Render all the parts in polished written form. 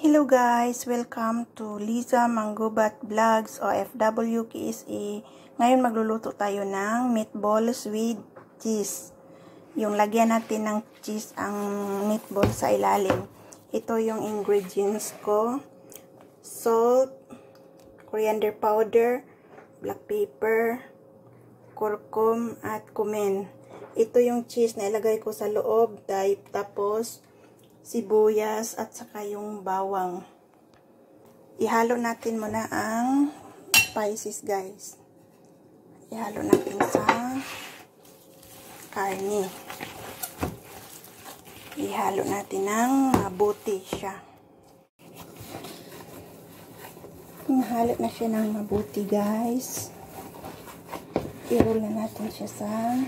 Hello guys! Welcome to Liza Manggubat Vlogs OFW KSA. Ngayon magluluto tayo ng meatballs with cheese. Yung lagyan natin ng cheese ang meatball sa ilalim. Ito yung ingredients ko. Salt, coriander powder, black pepper, curcum at cumin. Ito yung cheese na ilagay ko sa loob. Tapos sibuyas at saka yung bawang. Ihalo natin muna ang spices guys. Ihalo natin sa karne. Ihalo natin ng mabuti siya. Nahalo na siya ng mabuti guys. I-roll na natin siya sa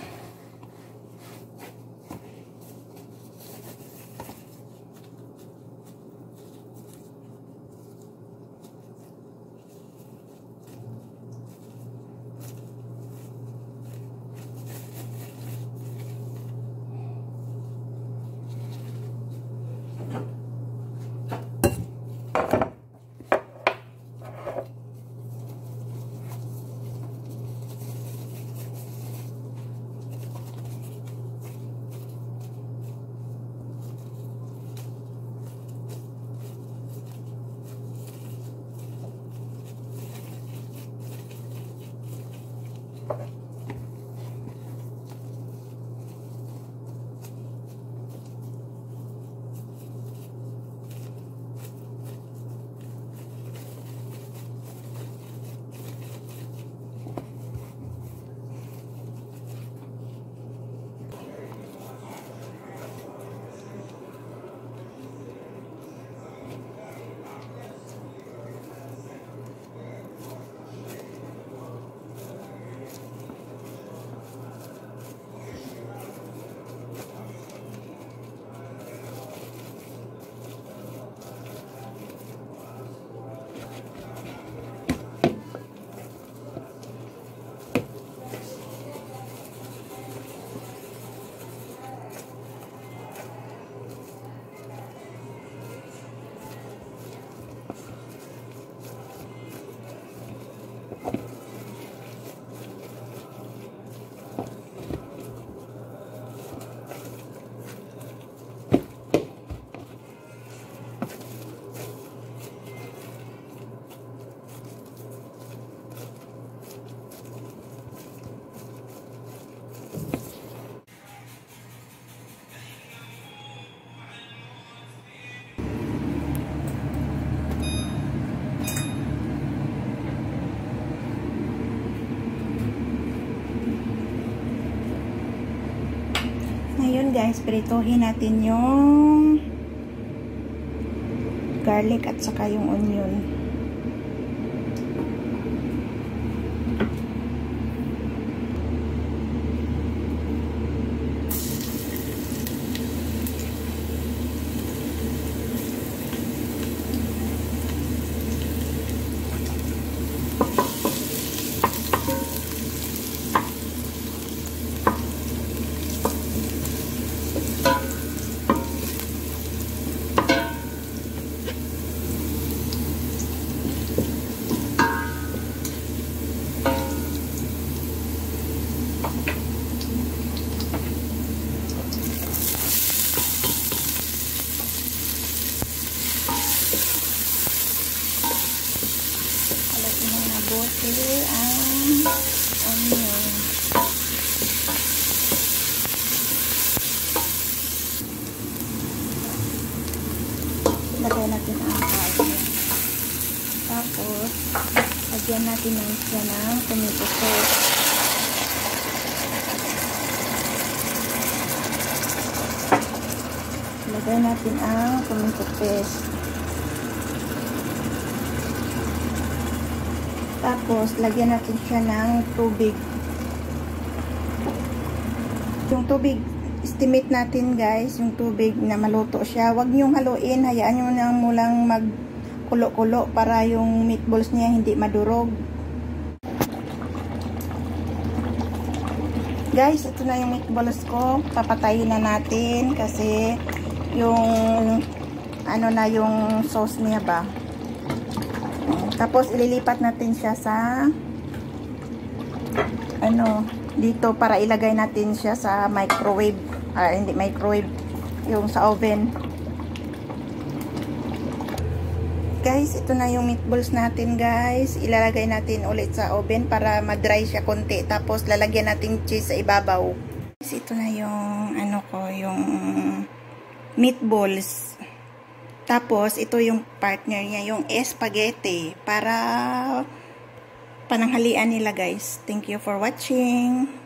ngayon guys, prituhin natin yung garlic at saka yung onion. Mabuti ang onion. Lagay natin ang karne. Tapos, lagyan natin siya ng tomato sauce. Lagay natin ang tomato paste. Tapos, lagyan natin siya ng tubig. Yung tubig, estimate natin guys, yung tubig na maluto siya. Huwag nyong haluin, hayaan nyo lang mulang magkulo-kulo para yung meatballs niya hindi madurog. Guys, ito na yung meatballs ko. Papatayin na natin kasi yung ano na yung sauce niya ba. Tapos ililipat natin siya sa ano, dito para ilagay natin siya sa microwave. Hindi microwave, yung sa oven. Guys, ito na yung meatballs natin, guys. Ilalagay natin ulit sa oven para ma-dry siya konti. Tapos lalagyan natin cheese sa ibabaw. Guys, ito na yung ano ko, yung meatballs. Tapos ito yung partner niya, yung spaghetti para pananghalian nila, guys. Thank you for watching.